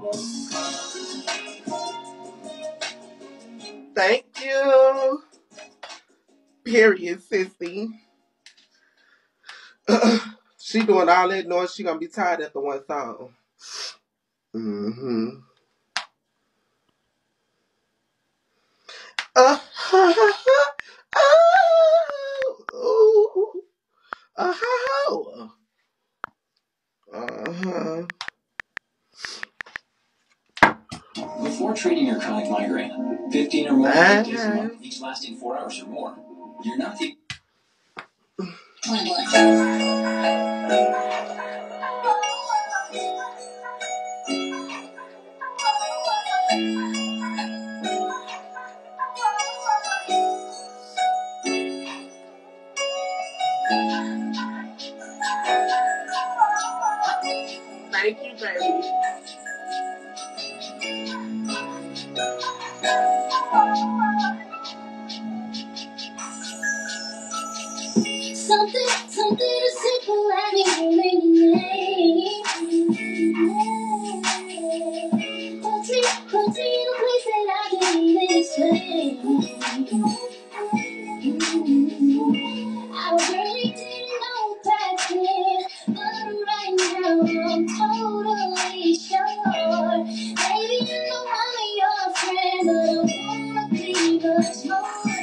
Thank you. Period, sissy. She doing all that noise. She gonna be tired after one song. Mm-hmm. Uh, oh, uh-huh. Before treating your chronic migraine, 15 or more days a month, each lasting 4 hours or more, you're not the... Thank you, baby. Something as simple as your name. Puts me in a place that I can't even explain. I really didn't know back then, but right now I'm totally sure. Maybe you know I'm your friend, but I wanna be much more.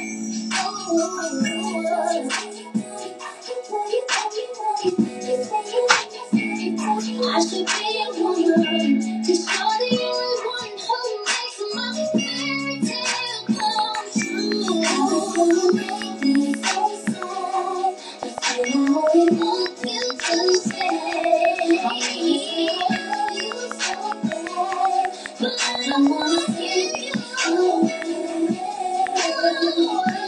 I should be a woman to show the only one who makes my fairy tale come true. Make me so sad, just when I only want you to stay. You're so bad, but I wanna give you away.